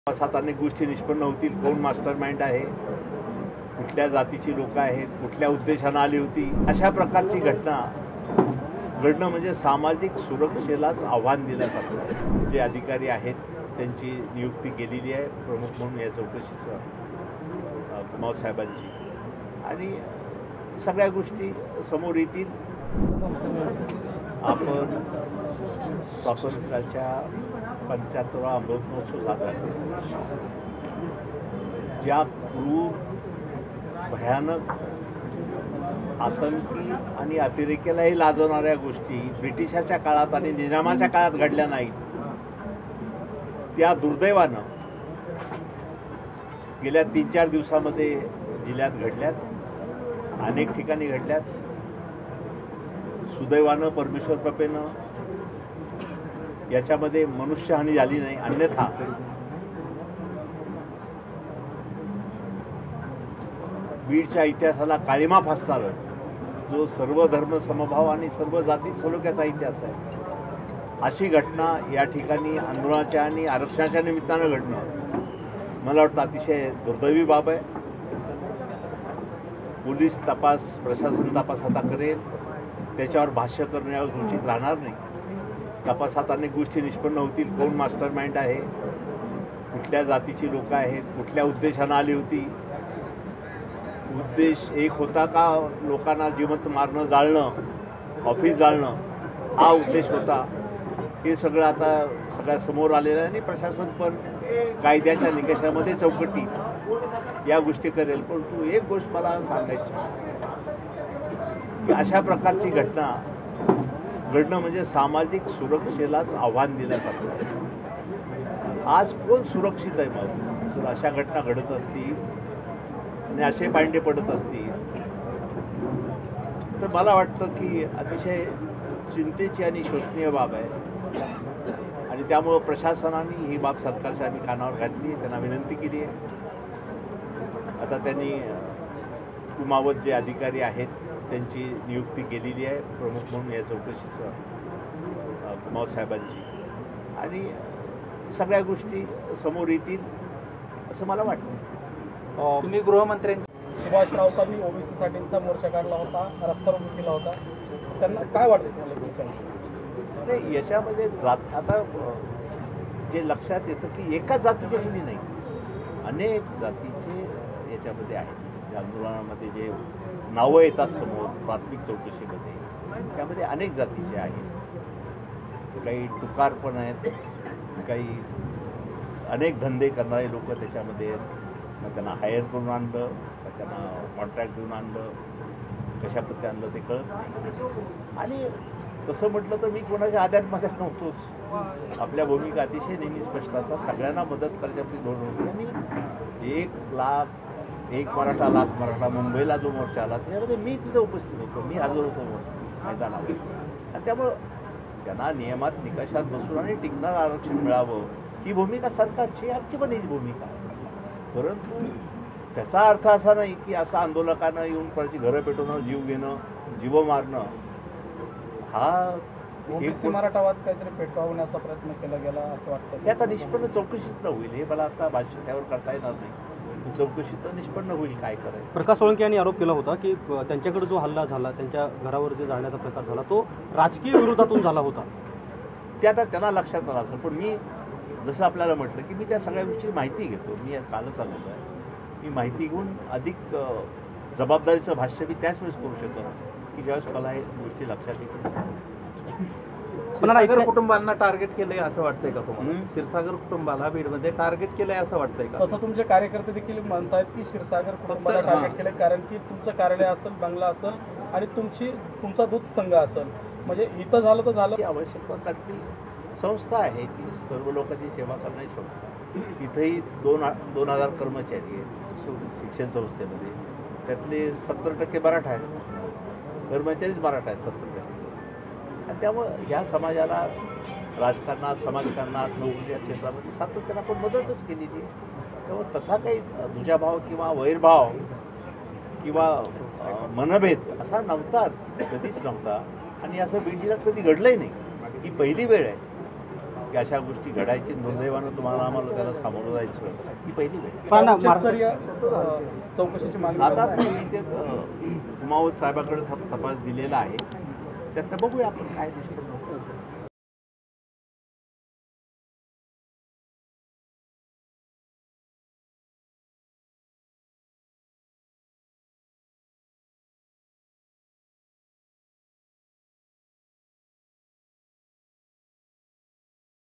सात अनेक गोष्टी निष्पन्न होतील. कोण मास्टर माइंड आहे, कुठल्या जातीची लोक आहेत, कुठल्या उद्देशानं आली होती, अशा प्रकारची घटना घडणं म्हणजे सामाजिक सुरक्षेलाच आव्हान दिल्यासारखं आहे. जे अधिकारी आहेत त्यांची नियुक्ती केलेली आहे प्रमुख म्हणून या चौकशीचं कुमार साहेबांची, आणि सगळ्या गोष्टी समोर येतील. आपण स्वातंत्र्याच्या 75वा अमृत महोत्सव साजरा केला. ज्या क्रूर, भयानक, आतंकी आणि अतिरेक्यालाही लाजवणाऱ्या गोष्टी ब्रिटिशाच्या काळात आणि निजामाच्या काळात घडल्या नाहीत, त्या दुर्दैवानं गेल्या 3-4 दिवसामध्ये जिल्ह्यात घडल्यात, अनेक ठिकाणी घडल्यात. सुदैवानं, परमेश्वर कृपेनं याच्यामध्ये मनुष्यहानी झाली नाही. अन्यथा बीडच्या इतिहासाला काळिमा फासणारं, जो सर्व धर्म समभाव आणि सर्व जाती सलोख्याचा इतिहास आहे, अशी घटना या ठिकाणी आंदोलनाच्या आणि आरक्षणाच्या निमित्तानं घडणं मला वाटतं अतिशय दुर्दैवी बाब आहे. पोलीस तपास, प्रशासन तपास आता करेल, त्याच्यावर भाष्य करण्यावर उचित राहणार नाही. तपासात अनेक गोष्टी निष्पन्न होतील. कोण मास्टर माइंड आहे, कुठल्या जातीची लोक आहेत, कुठल्या उद्देशानं आली होती. उद्देश एक होता का लोकांना जिवंत मारणं, जाळणं, ऑफिस जाळणं, हा उद्देश होता. हे सगळं आता सगळ्या समोर आलेलं आहे आणि प्रशासन पण कायद्याच्या निकषामध्ये चौकटी या गोष्टी करेल. परंतु एक गोष्ट मला सांगायची की अशा प्रकारची घटना घडणं म्हणजे सामाजिक सुरक्षेलाच आव्हान दिल्यासारखं आहे. आज कोण सुरक्षित आहे? मग जर अशा घटना घडत असतील आणि असे पांडे पडत असतील तर मला वाटतं की अतिशय चिंतेची आणि शोचनीय बाब आहे. आणि त्यामुळं प्रशासनाने ही बाब सरकारच्या आम्ही कानावर घातली, त्यांना विनंती केली आहे. आता त्यांनी कुमावत जे अधिकारी आहेत त्यांची नियुक्ती केलेली आहे प्रमुख म्हणून या चौकशीचं कुमार साहेबांची, आणि सगळ्या गोष्टी समोर येतील असं मला वाटतं. तुम्ही गृहमंत्र्यांची सुभाष राऊतांनी ओबीसीसाठीचा मोर्चा काढला होता, रस्ता रोको केला होता, त्यांना काय वाटतं तुम्हाला? नाही, याच्यामध्ये जात आता जे लक्षात येतं की एकाच जातीचे कुणी नाही, अनेक जातीचे याच्यामध्ये आहेत. आंदोलनामध्ये जे नावं येतात समोर प्राथमिक चौकशीमध्ये, त्यामध्ये अनेक जातीचे आहेत. काही टुकार पण आहेत, काही अनेक धंदे करणारे लोक त्याच्यामध्ये आहेत. मग त्यांना हायर करून आणलं, मग त्यांना कॉन्ट्रॅक्ट देऊन आणलं, कशा पद्धतीने आणलं ते कळत नाही. आणि तसं म्हटलं तर मी कोणाच्या आद्यात नव्हतोच. आपल्या भूमिका अतिशय नेहमी स्पष्ट असतात. सगळ्यांना मदत करायची आपली धोरण होती. आणि 1 लाख 1 मराठा लाख मराठा मुंबईला जो मोर्चा आला त्याच्यामध्ये मी तिथे उपस्थित होतो, मी हजर होतो मैदानावर. आणि त्यामुळं त्यांना नियमात निकषात बसून आणि टिकणार आरक्षण मिळावं ही भूमिका सरकारची, आमची पण हीच भूमिका आहे. परंतु त्याचा अर्थ असा नाही की असं आंदोलकांना येऊन कोणाची घरं पेटवणं, जीव घेणं, जीव मारणं हा ओबीसी मराठावाद काहीतरी पेटवण्याचा प्रयत्न केला गेला असं वाटतं. हे आता निष्पन्न चौकशीत होईल. हे मला आता भाष्य त्यावर करता येणार नाही. चौकशीत निष्पन्न होईल काय करायचं. प्रकाश सोळंके यांनी आरोप केला होता की त्यांच्याकडे जो हल्ला झाला, त्यांच्या घरावर जे जाळण्याचा प्रकार झाला, तो राजकीय विरोधातून झाला होता. ते आता त्यांना लक्षात आलं असेल. पण मी जसं आपल्याला म्हटलं की मी त्या सगळ्या गोष्टी माहिती घेतो. मी कालच आलेलो आहे. मी माहिती घेऊन अधिक जबाबदारीचं भाष्य मी त्याच वेळेस करू शकतो की ज्यावेळेस मला हे गोष्टी लक्षात येतील. क्षीरसागर कुटुंबांना टार्गेट केलंय असं वाटतंय का तुम्हाला? क्षीरसागर कुटुंबाला बीडमध्ये टार्गेट केलंय असं वाटतंय का? तसं तुमचे कार्यकर्ते देखील म्हणतायत की क्षीरसागर कुटुंबाला टार्गेट केलंय, कारण की तुमचं कार्यालय असेल, बंगला असेल आणि तुमचा दूध संघ असेल. म्हणजे इथं झालं तर झालं. आवश्यक प्रकारची संस्था आहे ती सर्व लोकांची सेवा करणारी संस्था. इथंही 2,000 कर्मचारी आहेत शिक्षण संस्थेमध्ये. त्यातले 70% मराठा आहेत, कर्मचारीच मराठा आहेत 70%. आणि त्यामुळं ह्या समाजाला राजकारणात, समाजकारणात, नोकरीच्या क्षेत्रामध्ये सातत्यानं आपण मदतच केलेली आहे. त्यामुळे तसा काही दुजाभाव किंवा वैरभाव किंवा मनभेद असा नव्हताच, कधीच नव्हता. आणि असं बीड जिल्ह्यात कधी घडलंही नाही. ही पहिली वेळ आहे की अशा गोष्टी घडायची, दुर्दैवानं तुम्हाला आम्हाला त्याला सामोरं जायचं, ही पहिली वेळ. पण उच्चस्तरीय चौकशीची मागणी आता करताय. मी ते उमावत साहेबाकडे तपास दिलेला आहे, त्यातनं बघूया आपण काय निष्पन्न होतं.